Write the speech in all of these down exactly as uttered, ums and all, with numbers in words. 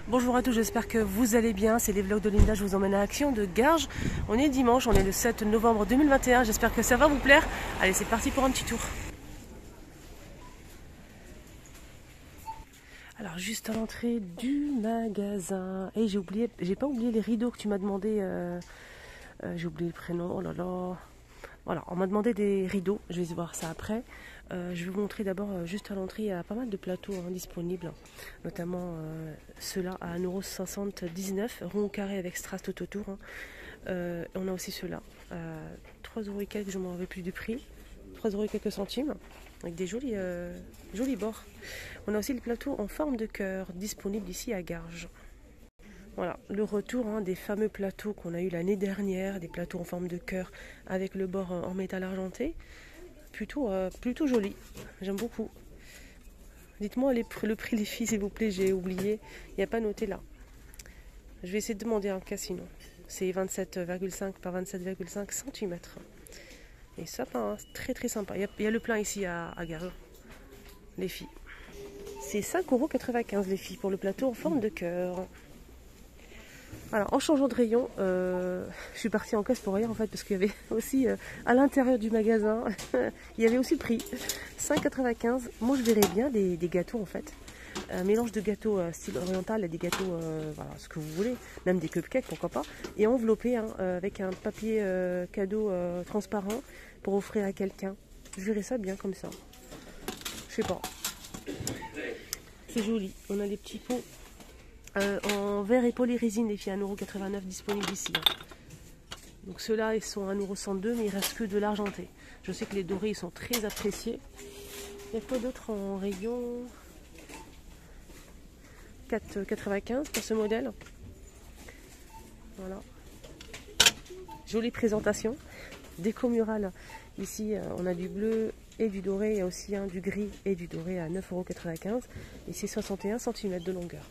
Bonjour à tous, j'espère que vous allez bien. C'est les vlogs de Linda, je vous emmène à Action de Garges. On est dimanche, on est le sept novembre deux mille vingt et un. J'espère que ça va vous plaire. Allez, c'est parti pour un petit tour. Alors, juste à l'entrée du magasin. Et j'ai oublié, j'ai pas oublié les rideaux que tu m'as demandé. Euh, euh, j'ai oublié le prénom, oh là là. Voilà, on m'a demandé des rideaux, je vais voir ça après. Euh, je vais vous montrer d'abord, euh, juste à l'entrée, il y a pas mal de plateaux hein, disponibles, notamment euh, ceux-là à un euro soixante-dix-neuf, rond carré avec strass tout autour. Hein. Euh, on a aussi ceux-là, à trois euros et quelques, je ne m'en rappelle plus du prix, trois euros et quelques centimes, avec des jolis, euh, jolis bords. On a aussi le plateau en forme de cœur, disponible ici à Garges. Voilà, le retour hein, des fameux plateaux qu'on a eu l'année dernière, des plateaux en forme de cœur avec le bord en métal argenté. Plutôt, euh, plutôt joli, j'aime beaucoup. Dites-moi le prix les filles s'il vous plaît, j'ai oublié, il n'y a pas noté là. Je vais essayer de demander un cas sinon. C'est vingt-sept virgule cinq par vingt-sept virgule cinq centimètres. Et ça, hein, très très sympa. Il y a, il y a le plein ici à, à Garges, les filles. C'est cinq euros quatre-vingt-quinze les filles pour le plateau en forme de cœur. Alors en changeant de rayon, euh, je suis partie en caisse pour rien en fait parce qu'il y avait aussi euh, à l'intérieur du magasin, il y avait aussi le prix, cinq euros quatre-vingt-quinze. Moi je verrais bien des, des gâteaux en fait, un mélange de gâteaux euh, style oriental et des gâteaux, euh, voilà, ce que vous voulez, même des cupcakes pourquoi pas, et enveloppé hein, euh, avec un papier euh, cadeau euh, transparent pour offrir à quelqu'un. Je verrais ça bien comme ça, je sais pas, c'est joli, on a des petits pots. Euh, en verre et polyrésine, les filles, un euro quatre-vingt-neuf disponible ici. Hein. Donc ceux-là, ils sont à un euro cent deux, mais il reste que de l'argenté. Je sais que les dorés, ils sont très appréciés. Il y a quoi d'autre en rayon quatre euros quatre-vingt-quinze pour ce modèle. Voilà. Jolie présentation. Déco murale. Ici, on a du bleu et du doré. Il y a aussi hein, du gris et du doré à neuf euros quatre-vingt-quinze. Et c'est soixante et un centimètres de longueur.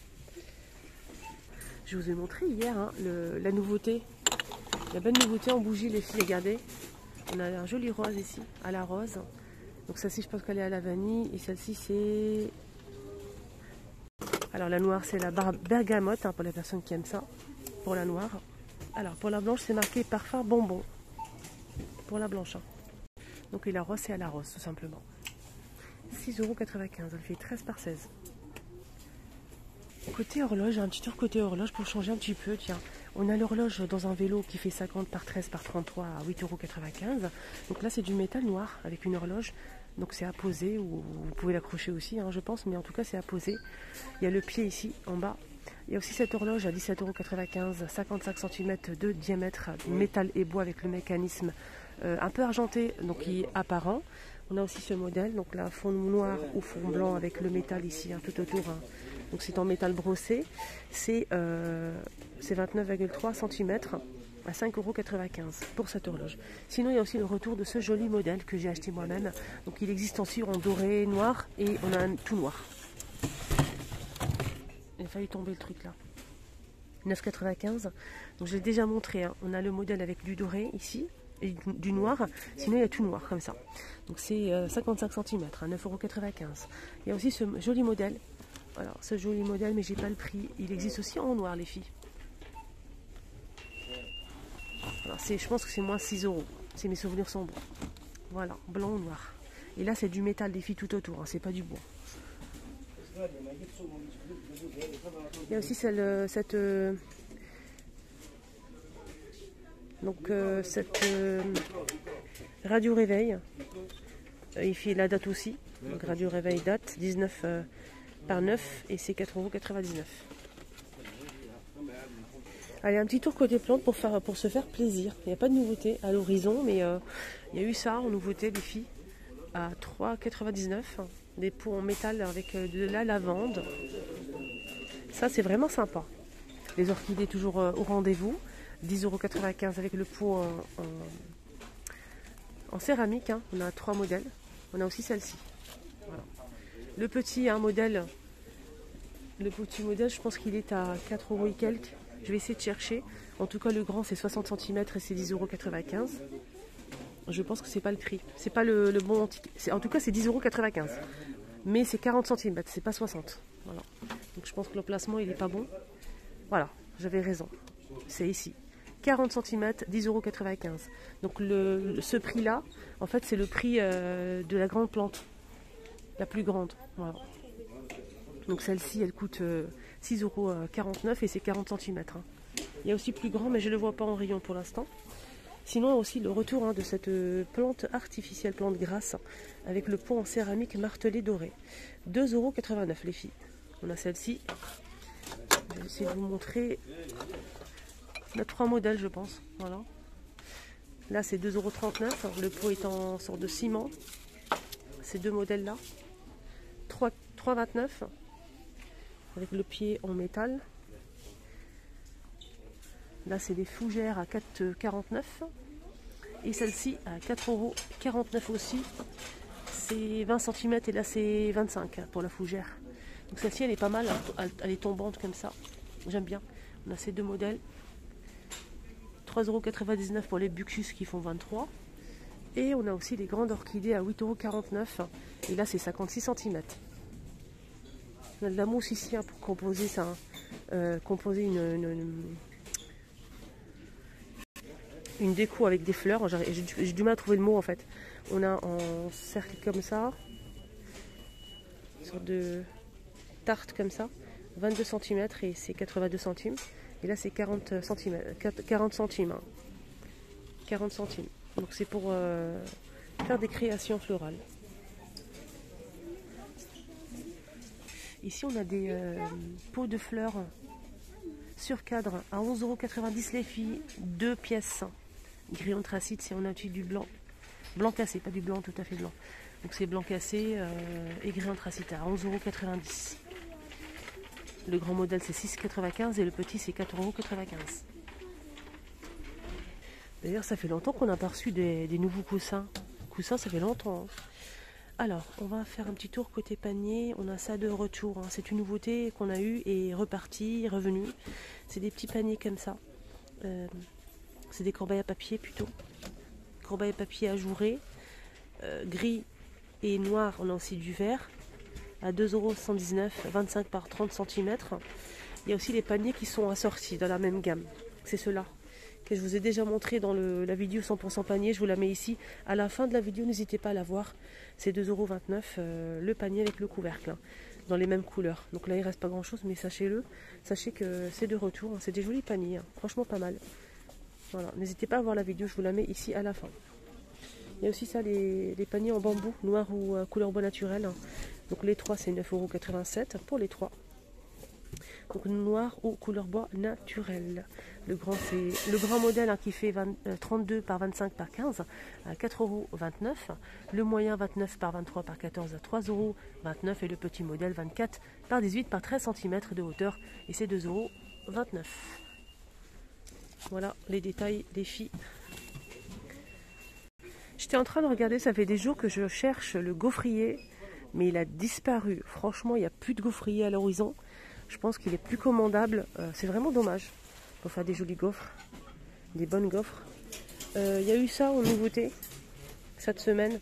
Je vous ai montré hier hein, le, la nouveauté, la belle nouveauté en bougie les filles, regardez. On a un joli rose ici, à la rose. Donc celle-ci je pense qu'elle est à la vanille et celle-ci c'est... Alors la noire c'est la bergamote hein, pour les personnes qui aiment ça, pour la noire. Alors pour la blanche c'est marqué parfum bonbon, pour la blanche. Hein. Donc et la rose c'est à la rose tout simplement. six euros quatre-vingt-quinze, elle fait treize par seize. Côté horloge, un petit tour côté horloge pour changer un petit peu. Tiens, on a l'horloge dans un vélo qui fait cinquante par treize par trente-trois à huit euros quatre-vingt-quinze. Donc là, c'est du métal noir avec une horloge. Donc c'est à poser ou vous pouvez l'accrocher aussi, hein, je pense. Mais en tout cas, c'est à poser. Il y a le pied ici en bas. Il y a aussi cette horloge à dix-sept euros quatre-vingt-quinze, cinquante-cinq centimètres de diamètre, métal et bois avec le mécanisme euh, un peu argenté, donc qui est apparent. On a aussi ce modèle, donc là, fond noir ou fond blanc avec le métal ici, hein, tout autour. Hein. Donc c'est en métal brossé, c'est euh, vingt-neuf virgule trois centimètres à cinq euros quatre-vingt-quinze pour cette horloge. Sinon il y a aussi le retour de ce joli modèle que j'ai acheté moi-même. Donc il existe aussi en doré, noir et on a un tout noir. Il a failli tomber le truc là. neuf euros quatre-vingt-quinze. Donc je l'ai déjà montré, hein. On a le modèle avec du doré ici et du noir, sinon il y a tout noir comme ça. Donc c'est euh, cinquante-cinq centimètres à neuf euros quatre-vingt-quinze. Il y a aussi ce joli modèle. Alors, ce joli modèle, mais j'ai pas le prix. Il existe aussi en noir, les filles. Alors, je pense que c'est moins six euros. Si mes souvenirs sont bons. Voilà, blanc ou noir. Et là, c'est du métal, les filles, tout autour. Hein, c'est pas du bois. Il y a aussi celle, cette... Euh, donc, euh, cette euh, radio réveil. Euh, il fait la date aussi. Donc, radio réveil date, dix-neuf... Euh, par neuf et c'est quatre euros quatre-vingt-dix-neuf. Allez, un petit tour côté plantes pour, faire, pour se faire plaisir. Il n'y a pas de nouveauté à l'horizon, mais euh, il y a eu ça en nouveauté, les filles, à trois euros quatre-vingt-dix-neuf. Des pots en métal avec de la lavande. Ça, c'est vraiment sympa. Les orchidées toujours euh, au rendez-vous. dix euros quatre-vingt-quinze avec le pot en, en, en céramique. Hein. On a trois modèles. On a aussi celle-ci. Voilà. Le petit hein, modèle, le petit modèle, je pense qu'il est à quatre euros et quelques. Je vais essayer de chercher. En tout cas, le grand, c'est soixante centimètres et c'est dix euros quatre-vingt-quinze. Je pense que c'est pas le prix. C'est pas le, le bon antique. En tout cas, c'est dix euros quatre-vingt-quinze. Mais c'est quarante centimètres, c'est pas soixante. Voilà. Donc Je pense que l'emplacement il est pas bon. Voilà, j'avais raison. C'est ici. quarante centimètres, dix euros quatre-vingt-quinze. Donc le, ce prix-là, en fait, c'est le prix euh, de la grande plante. La plus grande. Voilà. Donc celle-ci, elle coûte euh, six euros quarante-neuf et c'est quarante centimètres. Hein. Il y a aussi plus grand, mais je ne le vois pas en rayon pour l'instant. Sinon, aussi le retour hein, de cette plante artificielle, plante grasse, avec le pot en céramique martelé doré. deux euros quatre-vingt-neuf les filles. On a celle-ci. Je vais essayer de vous montrer. On a trois modèles, je pense. Voilà. Là, c'est deux euros trente-neuf. Le pot est en sorte de ciment. Ces deux modèles-là. trois euros vingt-neuf. Avec le pied en métal. Là, c'est des fougères à quatre euros quarante-neuf. Et celle-ci à quatre euros quarante-neuf aussi. C'est vingt centimètres et là, c'est vingt-cinq pour la fougère. Donc celle-ci, elle est pas mal. Elle est tombante comme ça. J'aime bien. On a ces deux modèles. trois euros quatre-vingt-dix-neuf pour les buxus qui font vingt-trois. Et on a aussi les grandes orchidées à huit euros quarante-neuf. Et là, c'est cinquante-six centimètres. On a de la mousse ici hein, pour composer ça. Hein. Euh, composer une, une, une, une déco avec des fleurs. J'ai du mal à trouver le mot en fait. On a en cercle comme ça. Une sorte de tarte comme ça. vingt-deux centimètres et c'est quatre-vingt-deux centimes. Et là, c'est quarante centimes. quarante centimes. Hein. quarante centimes. Donc, c'est pour euh, faire des créations florales. Ici, on a des euh, pots de fleurs sur cadre à onze euros quatre-vingt-dix les filles. Deux pièces. Gris anthracite si on a utilisé du blanc. Blanc cassé, pas du blanc tout à fait blanc. Donc, c'est blanc cassé euh, et gris anthracite à onze euros quatre-vingt-dix. Le grand modèle c'est six euros quatre-vingt-quinze et le petit c'est quatre euros quatre-vingt-quinze. D'ailleurs ça fait longtemps qu'on n'a pas reçu des, des nouveaux coussins. Coussins ça fait longtemps. Hein. Alors on va faire un petit tour côté panier. On a ça de retour. Hein. C'est une nouveauté qu'on a eue et reparti, revenu. C'est des petits paniers comme ça. Euh, c'est des corbeilles à papier plutôt. Corbeilles à papier ajourées. Euh, gris et noir, on a aussi du vert. À deux euros soixante-dix-neuf, vingt-cinq par trente centimètres. Il y a aussi les paniers qui sont assortis dans la même gamme. C'est ceux-là que je vous ai déjà montré dans le, la vidéo cent pour cent panier. Je vous la mets ici. À la fin de la vidéo, n'hésitez pas à la voir. C'est deux euros vingt-neuf euh, le panier avec le couvercle. Hein, dans les mêmes couleurs. Donc là, il ne reste pas grand-chose, mais sachez-le. Sachez que c'est de retour. Hein, c'est des jolis paniers. Hein, franchement, pas mal. Voilà. N'hésitez pas à voir la vidéo. Je vous la mets ici à la fin. Il y a aussi ça, les, les paniers en bambou, noir ou euh, couleur bois naturel. Hein. Donc les trois c'est neuf euros quatre-vingt-sept pour les trois. Donc noir ou couleur bois naturel. Le grand c'est le grand modèle hein, qui fait vingt, euh, trente-deux par vingt-cinq par quinze à quatre euros vingt-neuf. Le moyen vingt-neuf par vingt-trois par quatorze à trois euros vingt-neuf. Et le petit modèle vingt-quatre par dix-huit par treize centimètres de hauteur et c'est deux euros vingt-neuf. Voilà les détails des filles. J'étais en train de regarder, ça fait des jours que je cherche le gaufrier. Mais il a disparu. Franchement, il n'y a plus de gaufrier à l'horizon. Je pense qu'il est plus commandable. Euh, c'est vraiment dommage. Pour faire des jolis gaufres. Des bonnes gaufres. Euh, il y a eu ça en nouveauté. Cette semaine.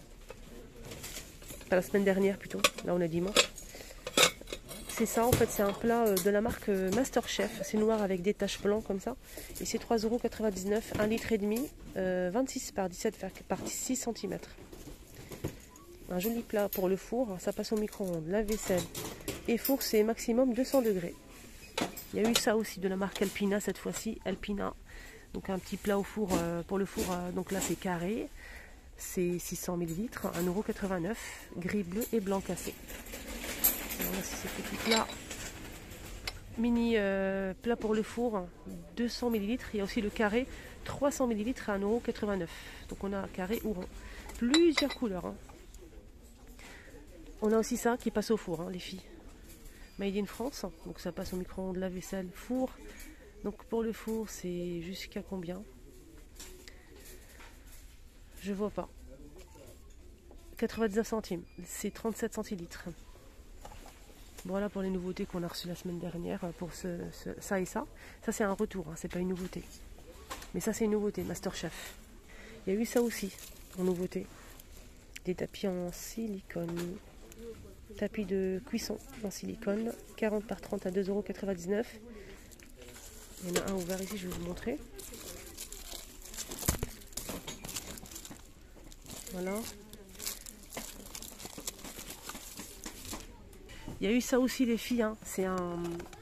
Pas la semaine dernière plutôt. Là, on est dimanche. C'est ça, en fait. C'est un plat de la marque Masterchef. C'est noir avec des taches blancs comme ça. Et c'est trois euros quatre-vingt-dix-neuf. un litre et demi. Euh, vingt-six par dix-sept par six centimètres. Un joli plat pour le four, ça passe au micro-ondes, la vaisselle et four c'est maximum deux cents degrés. Il y a eu ça aussi de la marque Alpina cette fois-ci, Alpina. Donc un petit plat au four euh, pour le four, euh, donc là c'est carré, c'est six cents millilitres, un euro quatre-vingt-neuf, gris, bleu et blanc cassé. Alors là c'est ce petit plat, mini euh, plat pour le four, deux cents millilitres, il y a aussi le carré, trois cents millilitres à un euro quatre-vingt-neuf. Donc on a carré ou rond, plusieurs couleurs. Hein. On a aussi ça qui passe au four, hein, les filles. Made in France, donc ça passe au micro-ondes, la vaisselle, four. Donc pour le four, c'est jusqu'à combien? Je vois pas. quatre-vingt-dix-neuf centimes, c'est trente-sept centilitres. Voilà pour les nouveautés qu'on a reçues la semaine dernière pour ce, ce, ça et ça. Ça c'est un retour, hein, c'est pas une nouveauté. Mais ça c'est une nouveauté, Masterchef. Il y a eu ça aussi, en nouveauté. Des tapis en silicone. Tapis de cuisson en silicone, quarante par trente à deux euros quatre-vingt-dix-neuf. Il y en a un ouvert ici, je vais vous montrer. Voilà. Il y a eu ça aussi les filles, hein. C'est un,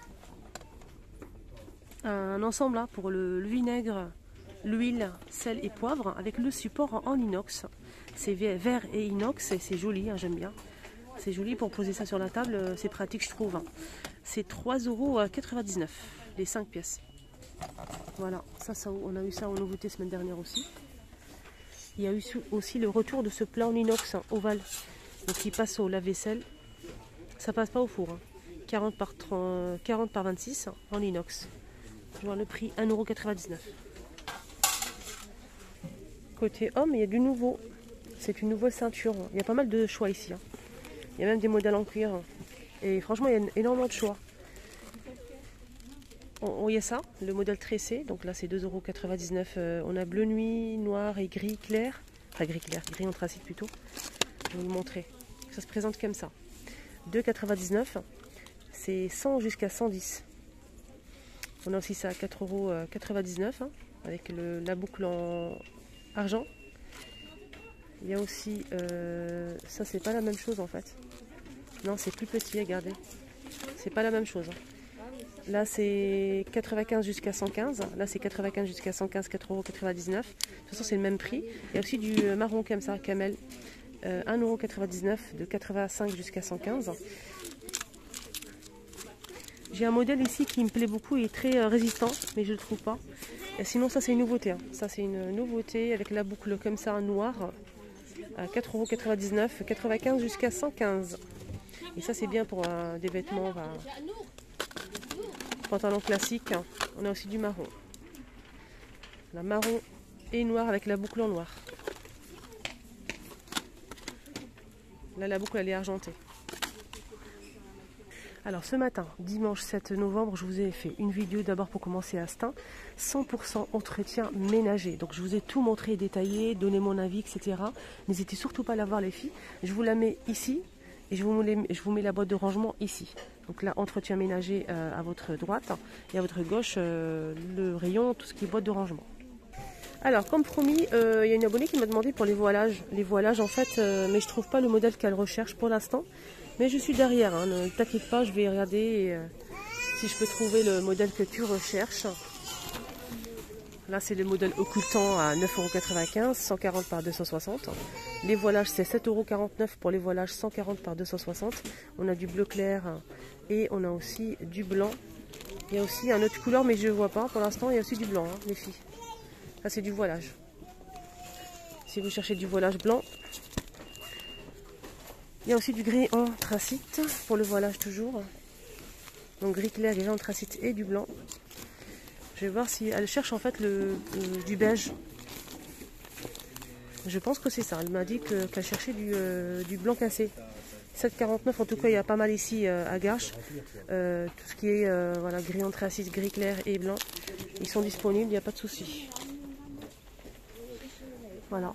un ensemble là, pour le, le vinaigre, l'huile, sel et poivre avec le support en, en inox. C'est vert et inox et c'est joli, hein, j'aime bien. C'est joli pour poser ça sur la table, c'est pratique je trouve. Hein. C'est trois euros quatre-vingt-dix-neuf les cinq pièces. Voilà, ça, ça on a eu ça en nouveauté semaine dernière aussi. Il y a eu aussi le retour de ce plat en inox hein, ovale. Donc il passe au lave-vaisselle. Ça passe pas au four. Hein. quarante par trente, quarante par vingt-six hein, en inox. Je vois le prix un euro quatre-vingt-dix-neuf. Côté homme, il y a du nouveau. C'est une nouvelle ceinture. Il y a pas mal de choix ici. Hein. Il y a même des modèles en cuir. Et franchement, il y a énormément de choix. On, il y a ça, le modèle tressé. Donc là, c'est deux euros quatre-vingt-dix-neuf. Euh, on a bleu nuit, noir et gris clair. Enfin, gris clair, gris anthracite plutôt. Je vais vous le montrer. Ça se présente comme ça. deux euros quatre-vingt-dix-neuf. C'est cent jusqu'à cent dix. On a aussi ça à quatre euros quatre-vingt-dix-neuf. Hein, avec le, la boucle en argent. Il y a aussi, euh, ça c'est pas la même chose en fait. Non, c'est plus petit, regardez. C'est pas la même chose. Hein. Là c'est quatre-vingt-quinze jusqu'à cent quinze. Là c'est quatre-vingt-quinze jusqu'à cent quinze, quatre euros quatre-vingt-dix-neuf. De toute façon c'est le même prix. Il y a aussi du marron comme ça, camel. Euh, un euro quatre-vingt-dix-neuf de quatre-vingt-cinq jusqu'à cent quinze. J'ai un modèle ici qui me plaît beaucoup et est très euh, résistant, mais je ne le trouve pas. Et sinon ça c'est une nouveauté. Hein. Ça c'est une nouveauté avec la boucle comme ça noire. À quatre euros quatre-vingt-dix-neuf, quatre-vingt-quinze jusqu'à cent quinze. Et ça c'est bien pour euh, des vêtements, enfin, pantalon classique. Hein. On a aussi du marron. La marron et noir avec la boucle en noir. Là la boucle elle est argentée. Alors ce matin, dimanche sept novembre, je vous ai fait une vidéo d'abord pour commencer à Stein, cent pour cent entretien ménager. Donc je vous ai tout montré et détaillé, donné mon avis, et cetera. N'hésitez surtout pas à la voir les filles. Je vous la mets ici et je vous mets, je vous mets la boîte de rangement ici. Donc là, entretien ménager euh, à votre droite et à votre gauche, euh, le rayon, tout ce qui est boîte de rangement. Alors comme promis, euh, il y a une abonnée qui m'a demandé pour les voilages. Les voilages en fait, euh, mais je trouve pas le modèle qu'elle recherche pour l'instant. Mais je suis derrière, hein, ne t'inquiète pas, je vais regarder et, euh, si je peux trouver le modèle que tu recherches. Là c'est le modèle occultant à neuf euros quatre-vingt-quinze, cent quarante par deux cent soixante. Les voilages c'est sept euros quarante-neuf pour les voilages cent quarante par deux cent soixante. On a du bleu clair et on a aussi du blanc. Il y a aussi un autre couleur mais je ne vois pas pour l'instant, il y a aussi du blanc hein, les filles. Là c'est du voilage. Si vous cherchez du voilage blanc. Il y a aussi du gris anthracite pour le voilage toujours. Donc gris clair, gris anthracite et du blanc. Je vais voir si elle cherche en fait le, le du beige. Je pense que c'est ça. Elle m'a dit que, qu'elle cherchait du, euh, du blanc cassé. sept euros quarante-neuf, en tout cas il y a pas mal ici euh, à Garches. Euh, tout ce qui est euh, voilà, gris anthracite, gris clair et blanc. Ils sont disponibles, il n'y a pas de souci. Voilà.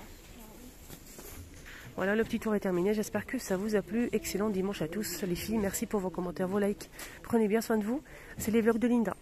Voilà, le petit tour est terminé. J'espère que ça vous a plu. Excellent dimanche à tous les filles. Merci pour vos commentaires, vos likes. Prenez bien soin de vous. C'est les vlogs de Linda.